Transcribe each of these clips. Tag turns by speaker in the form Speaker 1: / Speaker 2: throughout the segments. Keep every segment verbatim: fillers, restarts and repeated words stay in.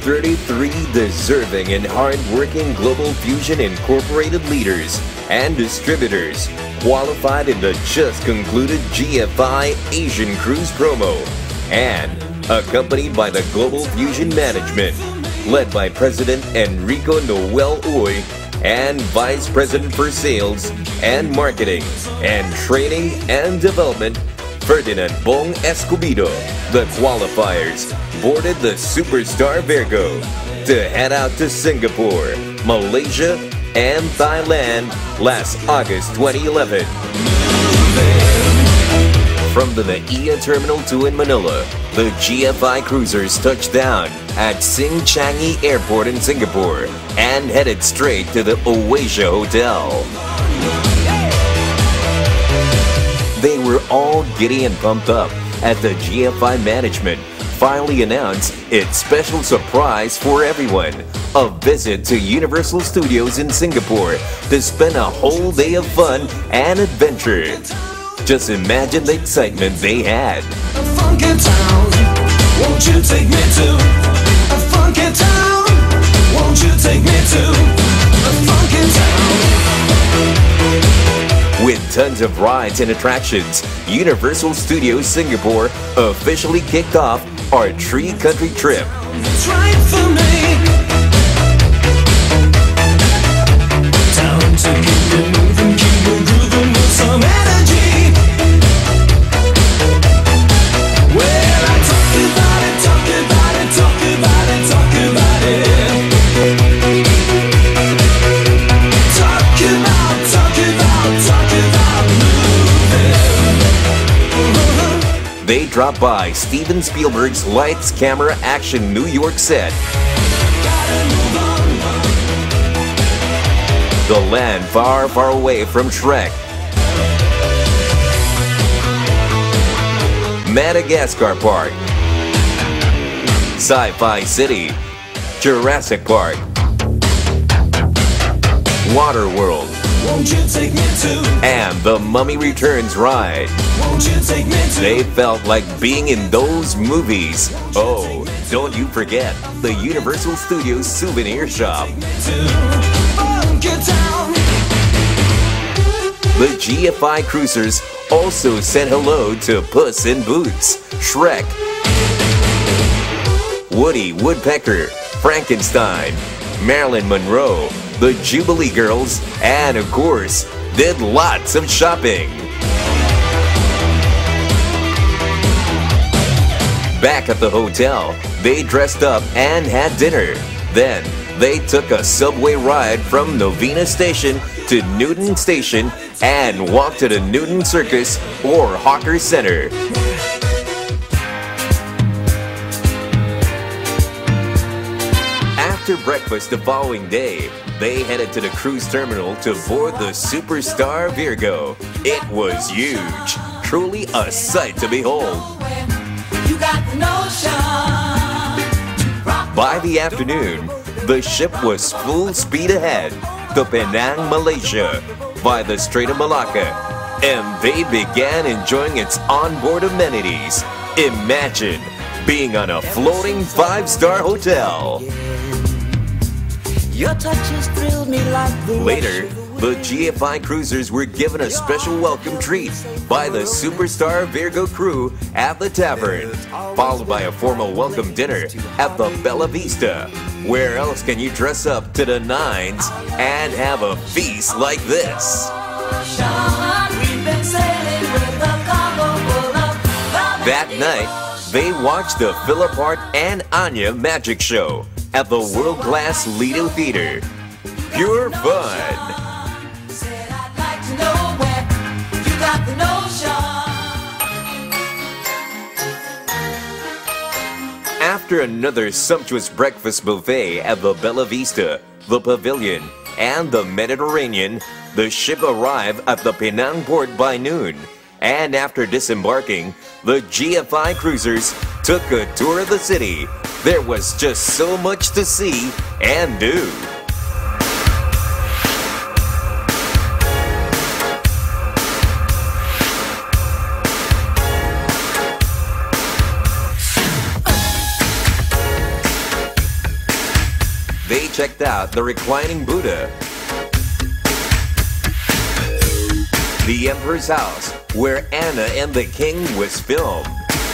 Speaker 1: thirty-three deserving and hard-working Global Fusion Incorporated leaders and distributors qualified in the just concluded G F I Asian Cruise promo, and accompanied by the Global Fusion Management, led by President Enrico Noel Uy and Vice President for Sales and Marketing and Training and Development, Ferdinand Bong Escobedo. The qualifiers boarded the Superstar Virgo to head out to Singapore, Malaysia, and Thailand last August twenty eleven. From the Naiya Terminal two in Manila, the G F I cruisers touched down at Sing Changi Airport in Singapore and headed straight to the Oasia Hotel. They were all giddy and pumped up as the G F I management finally announced its special surprise for everyone, a visit to Universal Studios in Singapore to spend a whole day of fun and adventure. Just imagine the excitement they had.
Speaker 2: A funky town, won't you take me to? A funky town, won't you take me to? A funky town.
Speaker 1: With tons of rides and attractions, Universal Studios Singapore officially kicked off our three-country trip.
Speaker 2: It's right for me. Time to keep it moving, keep it grooving with some energy. Well, I talk about it, talk about it, talk about it, talk about it. Talk about, talk about, talk about moving.
Speaker 1: They dropped by Steven Spielberg's Lights, Camera, Action New York set, the land far, far away from Shrek, Madagascar Park, Sci-Fi City, Jurassic Park, Waterworld,
Speaker 2: Won't you take me to?
Speaker 1: and the Mummy Returns ride.
Speaker 2: Won't you take me to?
Speaker 1: They felt like being in those movies. Oh, don't you forget the Universal Studios souvenir shop.
Speaker 2: Funky town.
Speaker 1: The G F I cruisers also said hello to Puss in Boots, Shrek, Woody Woodpecker, Frankenstein, Marilyn Monroe, the Jubilee Girls, and of course, did lots of shopping. Back at the hotel, they dressed up and had dinner. Then, they took a subway ride from Novena Station to Newton Station and walked to the Newton Circus or Hawker Center. After breakfast the following day, they headed to the cruise terminal to board the Superstar Virgo. It was huge, truly a sight to behold.
Speaker 2: You got the notion.
Speaker 1: By the afternoon, the ship was full speed ahead to Penang, Malaysia, by the Strait of Malacca, and they began enjoying its onboard amenities. Imagine being on a floating five-star hotel.
Speaker 2: Your touches thrilled me like the
Speaker 1: Later, the G F I cruisers were given a special welcome treat by the Superstar Virgo crew at the tavern, followed by a formal welcome dinner at the Bella Vista. Where else can you dress up to the nines and have a feast like this? That night, they watched the Philip Hart and Anya magic show at the world-class Lido Theater. Pure fun! After another sumptuous breakfast buffet at the Bella Vista, the Pavilion, and the Mediterranean, the ship arrived at the Penang port by noon. And after disembarking, the G F I cruisers took a tour of the city. There was just so much to see and do. they checked out the reclining Buddha, the Emperor's House, where Anna and the King was filmed,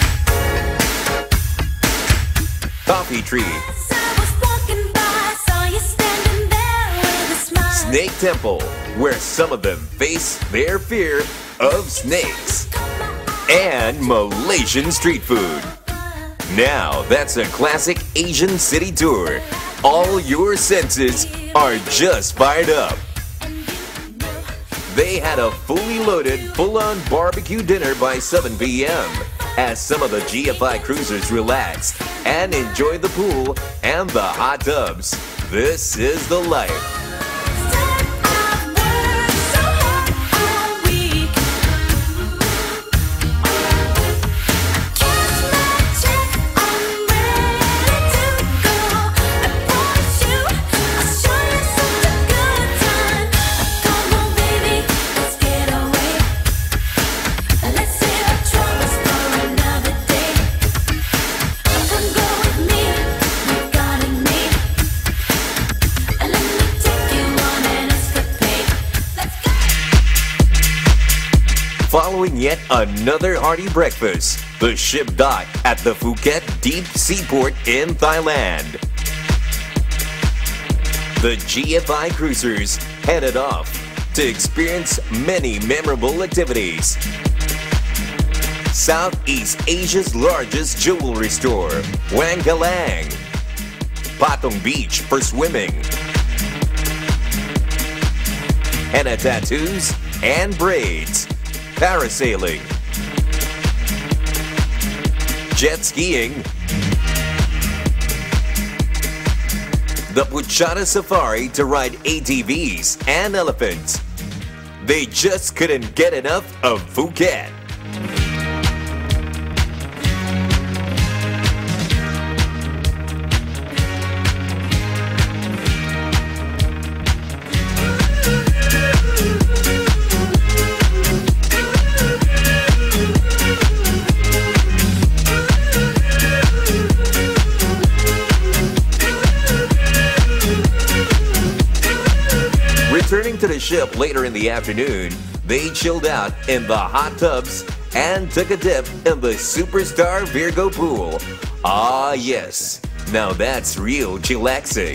Speaker 1: Coffee Tree, Snake Temple, where some of them face their fear of snakes, and Malaysian street food. Now that's a classic Asian city tour. All your senses are just fired up. They had a fully loaded, full-on barbecue dinner by seven p m as some of the G F I cruisers relaxed and enjoyed the pool and the hot tubs. This is the life. Following yet another hearty breakfast, the ship docked at the Phuket Deep Seaport in Thailand. The G F I cruisers headed off to experience many memorable activities. Southeast Asia's largest jewelry store, Wang Galang, Patong Beach for swimming, henna tattoos and braids, parasailing, jet skiing, the Puchana Safari to ride A T Vs and elephants. They just couldn't get enough of Phuket. Returning to the ship later in the afternoon, they chilled out in the hot tubs and took a dip in the Superstar Virgo pool. Ah yes, now that's real chillaxing.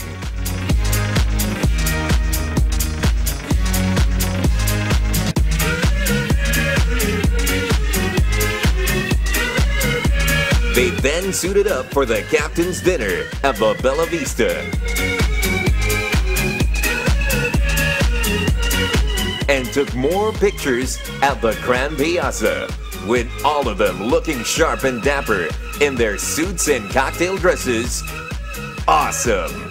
Speaker 1: They then suited up for the captain's dinner at the Bella Vista and took more pictures at the Grand Piazza, with all of them looking sharp and dapper in their suits and cocktail dresses. Awesome!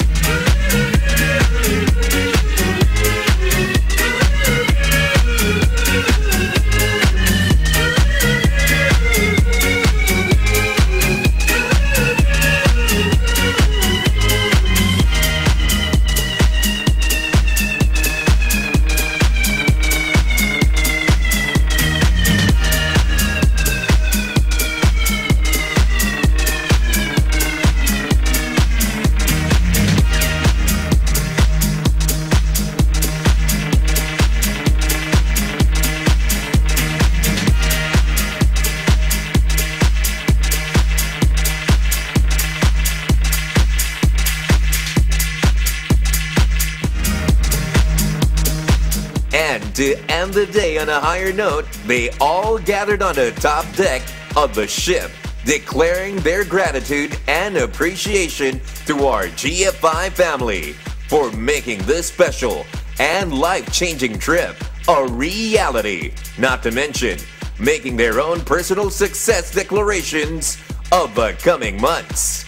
Speaker 1: And to end the day on a higher note, they all gathered on the top deck of the ship, declaring their gratitude and appreciation to our G F I family for making this special and life-changing trip a reality. Not to mention, making their own personal success declarations of the coming months.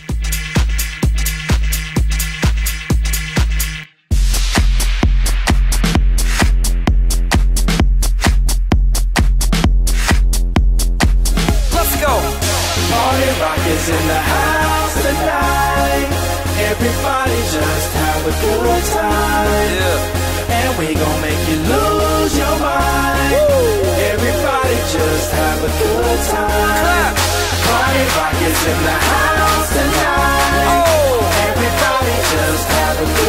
Speaker 2: Rockets in the house tonight. Everybody just have a good time. Yeah. And we gon' make you lose your mind. Woo. Everybody just have a good time. Clap. Party rockets in the house tonight. Oh. Everybody just have a good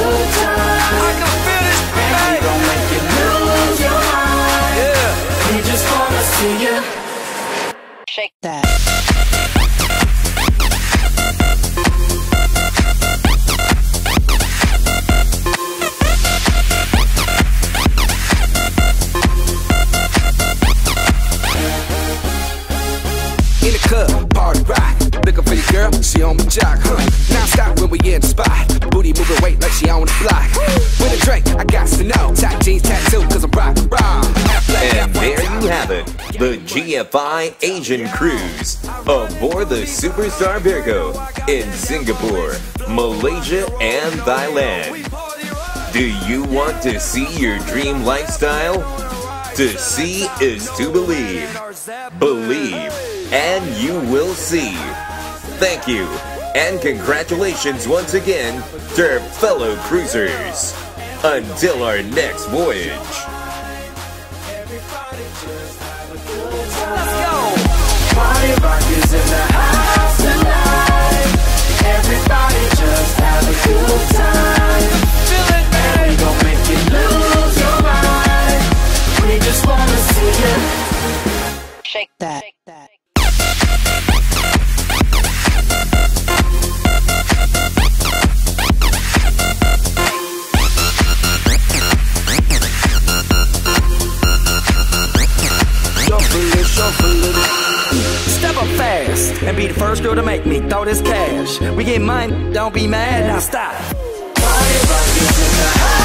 Speaker 2: She on the block with a drink, I got to know. Tight jeans tattoo, cause I'm rock, rock.
Speaker 1: And there you have it, the G F I Asian Cruise aboard the Superstar Virgo in Singapore, Malaysia, and Thailand. Do you want to see your dream lifestyle? To see is to believe. Believe, and you will see. Thank you, and congratulations once again to our fellow cruisers. Until our next voyage.
Speaker 2: Party rock is in the house tonight. Everybody just have a good time. And we gon' make you lose your mind. We just wanna see you
Speaker 3: shake that. Shake that.
Speaker 2: Shuffle it, shuffle it. Step up fast and be the first girl to make me throw this cash. We get mine, don't be mad, now stop. Party rock is in the house.